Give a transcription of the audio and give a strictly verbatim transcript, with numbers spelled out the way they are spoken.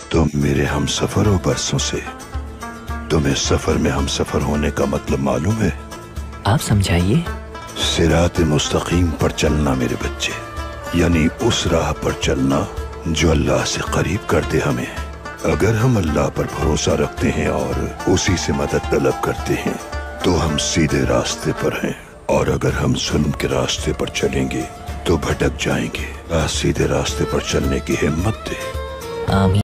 तुम मेरे हम सफर हो बरसों से। तुम्हें सफर में हम सफर होने का मतलब मालूम है? आप समझाइए। सिरात मुस्तकीम पर चलना मेरे बच्चे, यानी उस राह पर चलना जो अल्लाह से करीब कर दे हमें। अगर हम अल्लाह पर भरोसा रखते हैं और उसी से मदद तलब करते हैं तो हम सीधे रास्ते पर हैं, और अगर हम जुल्म के रास्ते पर चलेंगे तो भटक जाएंगे। सीधे रास्ते पर चलने की हिम्मत दे। आमीन।